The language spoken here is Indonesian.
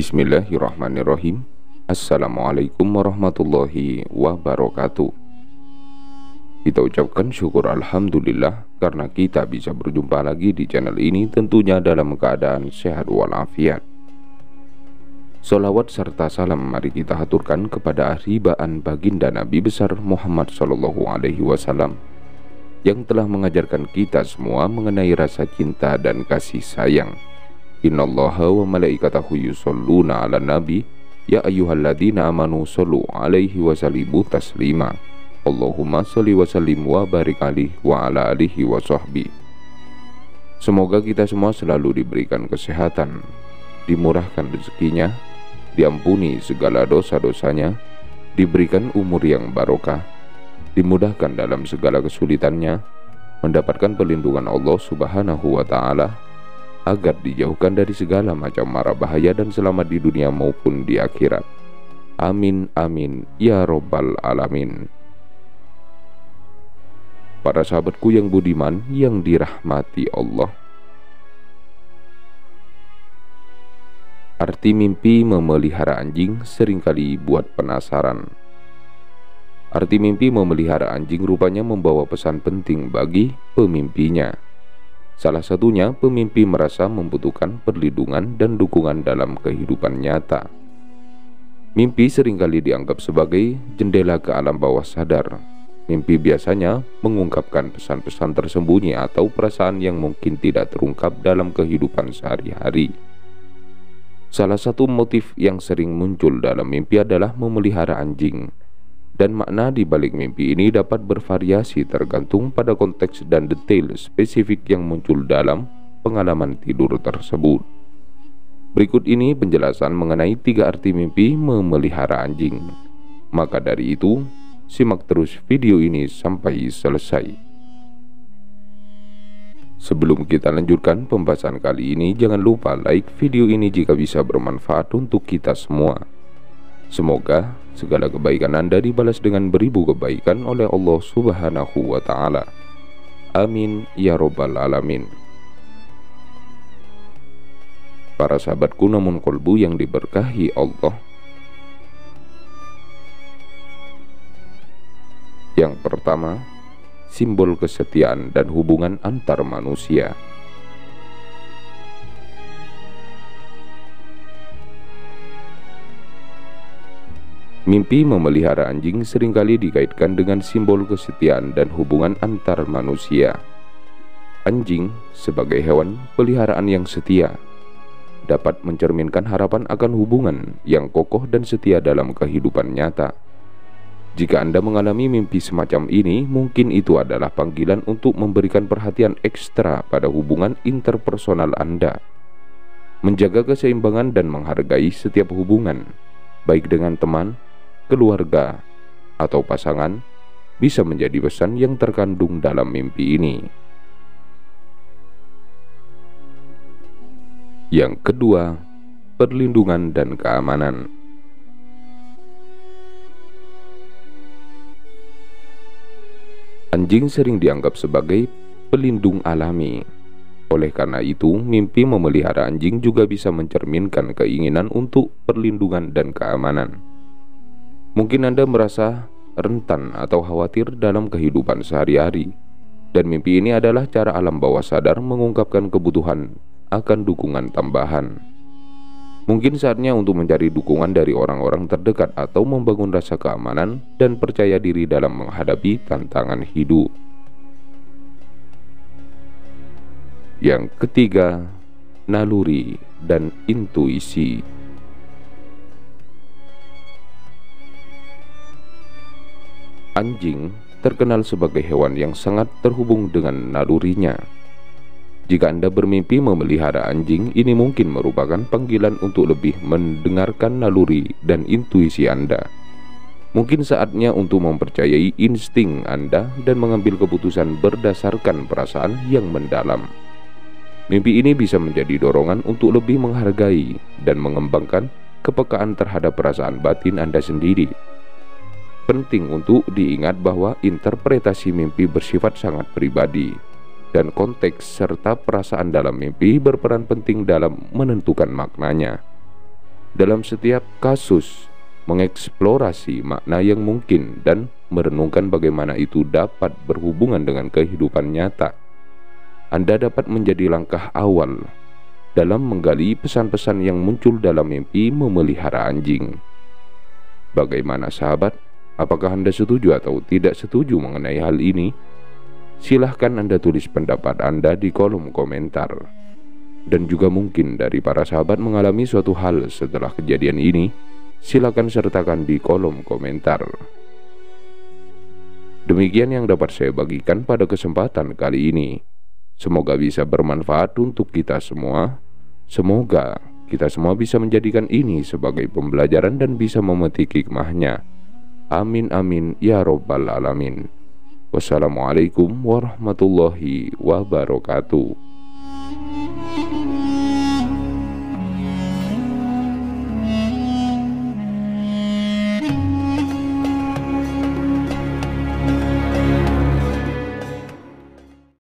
Bismillahirrahmanirrahim. Assalamualaikum warahmatullahi wabarakatuh. Kita ucapkan syukur Alhamdulillah karena kita bisa berjumpa lagi di channel ini, tentunya dalam keadaan sehat walafiat. Salawat serta salam mari kita haturkan kepada ribaan baginda Nabi besar Muhammad SAW yang telah mengajarkan kita semua mengenai rasa cinta dan kasih sayang. Innallaha wa malaikatahu yusholluna ala nabi ya ayyuhalladzina amanu shollu alaihi wa sallimu taslima. Allahumma sholli wa sallim wa barik alaihi wa ala alihi wa sahbihi. Semoga kita semua selalu diberikan kesehatan, dimurahkan rezekinya, diampuni segala dosa-dosanya, diberikan umur yang barokah, dimudahkan dalam segala kesulitannya, mendapatkan perlindungan Allah Subhanahu wa ta'ala, agar dijauhkan dari segala macam mara bahaya dan selamat di dunia maupun di akhirat. Amin amin ya robbal alamin. Para sahabatku yang budiman yang dirahmati Allah, arti mimpi memelihara anjing seringkali buat penasaran. Arti mimpi memelihara anjing rupanya membawa pesan penting bagi pemimpinya. Salah satunya, pemimpi merasa membutuhkan perlindungan dan dukungan dalam kehidupan nyata. Mimpi seringkali dianggap sebagai jendela ke alam bawah sadar. Mimpi biasanya mengungkapkan pesan-pesan tersembunyi atau perasaan yang mungkin tidak terungkap dalam kehidupan sehari-hari. Salah satu motif yang sering muncul dalam mimpi adalah memelihara anjing. Dan makna di balik mimpi ini dapat bervariasi tergantung pada konteks dan detail spesifik yang muncul dalam pengalaman tidur tersebut. Berikut ini penjelasan mengenai 3 arti mimpi memelihara anjing. Maka dari itu, simak terus video ini sampai selesai. Sebelum kita lanjutkan pembahasan kali ini, jangan lupa like video ini jika bisa bermanfaat untuk kita semua. Semoga segala kebaikan Anda dibalas dengan beribu kebaikan oleh Allah Subhanahu wa ta'ala. Amin ya robbal alamin. Para sahabatku namun kolbu yang diberkahi Allah, yang pertama, simbol kesetiaan dan hubungan antar manusia. Mimpi memelihara anjing seringkali dikaitkan dengan simbol kesetiaan dan hubungan antar manusia. Anjing sebagai hewan peliharaan yang setia dapat mencerminkan harapan akan hubungan yang kokoh dan setia dalam kehidupan nyata. Jika Anda mengalami mimpi semacam ini, mungkin itu adalah panggilan untuk memberikan perhatian ekstra pada hubungan interpersonal Anda. Menjaga keseimbangan dan menghargai setiap hubungan, baik dengan teman, keluarga, atau pasangan, bisa menjadi pesan yang terkandung dalam mimpi ini. Yang kedua, perlindungan dan keamanan. Anjing sering dianggap sebagai pelindung alami. Oleh karena itu, mimpi memelihara anjing juga bisa mencerminkan keinginan untuk perlindungan dan keamanan. Mungkin Anda merasa rentan atau khawatir dalam kehidupan sehari-hari, dan mimpi ini adalah cara alam bawah sadar mengungkapkan kebutuhan akan dukungan tambahan. Mungkin saatnya untuk mencari dukungan dari orang-orang terdekat atau membangun rasa keamanan dan percaya diri dalam menghadapi tantangan hidup. Yang ketiga, naluri dan intuisi. Anjing terkenal sebagai hewan yang sangat terhubung dengan nalurinya. Jika Anda bermimpi memelihara anjing, ini mungkin merupakan panggilan untuk lebih mendengarkan naluri dan intuisi Anda. Mungkin saatnya untuk mempercayai insting Anda dan mengambil keputusan berdasarkan perasaan yang mendalam. Mimpi ini bisa menjadi dorongan untuk lebih menghargai dan mengembangkan kepekaan terhadap perasaan batin Anda sendiri. Penting untuk diingat bahwa interpretasi mimpi bersifat sangat pribadi, dan konteks serta perasaan dalam mimpi berperan penting dalam menentukan maknanya. Dalam setiap kasus, mengeksplorasi makna yang mungkin dan merenungkan bagaimana itu dapat berhubungan dengan kehidupan nyata. Anda dapat menjadi langkah awal dalam menggali pesan-pesan yang muncul dalam mimpi memelihara anjing. Bagaimana sahabat? Apakah Anda setuju atau tidak setuju mengenai hal ini? Silahkan Anda tulis pendapat Anda di kolom komentar. Dan juga mungkin dari para sahabat mengalami suatu hal setelah kejadian ini, silakan sertakan di kolom komentar. Demikian yang dapat saya bagikan pada kesempatan kali ini. Semoga bisa bermanfaat untuk kita semua. Semoga kita semua bisa menjadikan ini sebagai pembelajaran dan bisa memetik hikmahnya. Amin amin ya robbal alamin. Wassalamualaikum warahmatullahi wabarakatuh.